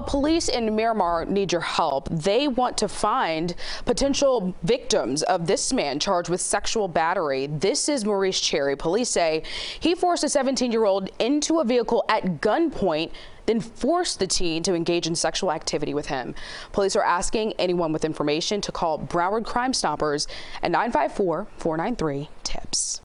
Police in Miramar need your help. They want to find potential victims of this man charged with sexual battery. This is Maurice Cherry. Police say he forced a 17-year-old into a vehicle at gunpoint, then forced the teen to engage in sexual activity with him. Police are asking anyone with information to call Broward Crime Stoppers at 954-493-TIPS.